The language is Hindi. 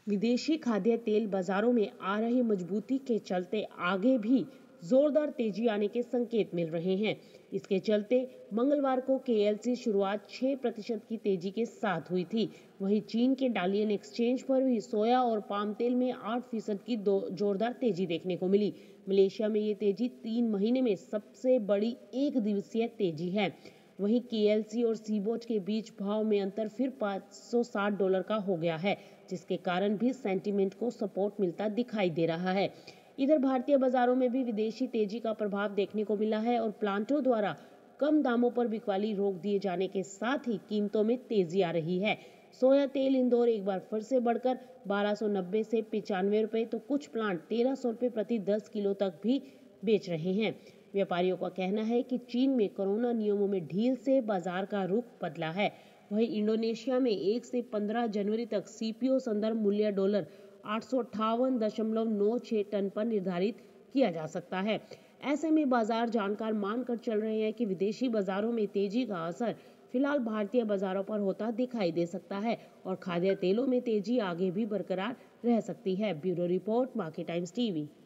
विदेशी खाद्य तेल बाजारों में आ रही मजबूती के चलते आगे भी जोरदार तेजी आने के संकेत मिल रहे हैं। इसके चलते मंगलवार को केएलसी शुरुआत 6% की तेजी के साथ हुई थी। वहीं चीन के डालियन एक्सचेंज पर भी सोया और पाम तेल में 8% की जोरदार तेजी देखने को मिली। मलेशिया में ये तेजी 3 महीने में सबसे बड़ी एक दिवसीय तेजी है। वहीं केएलसी और सीबोट के बीच भाव में अंतर फिर $560 का हो गया है, जिसके कारण भी सेंटीमेंट को सपोर्ट मिलता दिखाई दे रहा है। इधर भारतीय बाजारों में भी विदेशी तेजी का प्रभाव देखने को मिला है और प्लांटों द्वारा कम दामों पर बिकवाली रोक दिए जाने के साथ ही कीमतों में तेजी आ रही है। सोया तेल इंदौर एक बार फिर से बढ़कर 1290 से 95 रुपए, तो कुछ प्लांट 1300 रुपए प्रति 10 किलो तक भी बेच रहे हैं। व्यापारियों का कहना है कि चीन में कोरोना नियमों में ढील से बाजार का रुख बदला है। वहीं इंडोनेशिया में 1 से 15 जनवरी तक सीपीओ संदर्भ मूल्य डॉलर 858.96 टन पर निर्धारित किया जा सकता है। ऐसे में बाजार जानकार मानकर चल रहे हैं कि विदेशी बाजारों में तेजी का असर फिलहाल भारतीय बाजारों पर होता दिखाई दे सकता है और खाद्य तेलों में तेजी आगे भी बरकरार रह सकती है। Bureau report, Market Times TV.